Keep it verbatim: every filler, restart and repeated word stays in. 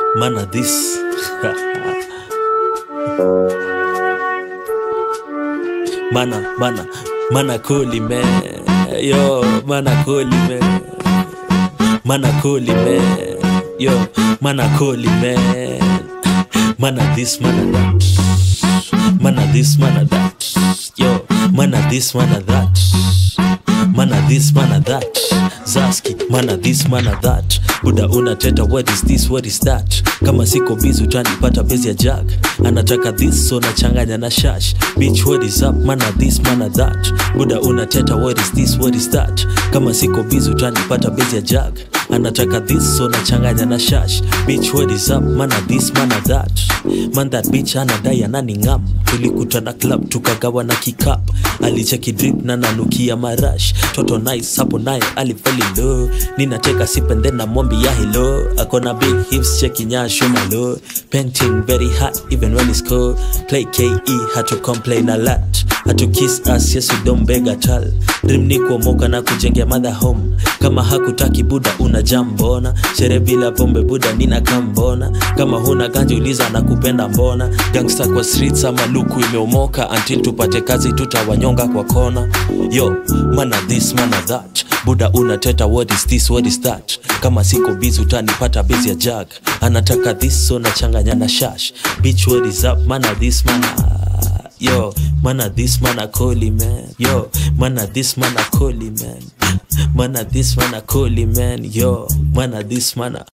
Mana this Mana, mana, mana Koli man. Yo, mana Koli man. Mana Koli man. Yo, mana Koli man. Mana this, mana that. Mana this, mana that. Yo, mana this, mana that. Mana this, mana that. Zaski, mana this, mana that. Buda unateta, what is this, what is that? Kama siko busy utanipata bezi ya jag. Anataka this, so nachanganya na shash. Bitch, what is up, mana this, mana that. Buda unateta, what is this, what is that? Kama siko busy utanipata bezi ya jag. Anataka this, so nachanganya na shash. Bitch, what is up, mana this, mana that. Man that bitch anadai ananingam. Tulikutana club, tukagawa na kikap. Alicheki drip na nanukia marash. Toto nice, hapo naye alifeli low. Ninateka sip and then namwambi ya hello. Akona big hips, cheki nyasho malo. Painting very hot, even when it's cold. Play K E, had to complain a lot. Had to kiss us, yes we don't beg at all. Dream ni kuomoka na kujengea mother home. Kama hakutaki buda una jambona. Shere bila pombe buda nina kambona. Kama huna ganji uliza na kupenda mbona. Gangsta kwa streets ama luku imeomoka. Until tupate kazi tutawanyonga kwa kona. Yo, mana this, mana that. Buda unateta, what is this, what is that? Kama siko busy utanipata busy ya jag. Anataka this, so nachanganya na shash. Bitch, what is up, mana this, mana. Yo, mana this, mana Koli man. Yo, mana this, mana Koli man. Mana this, mana Koli man. Yo, mana this, mana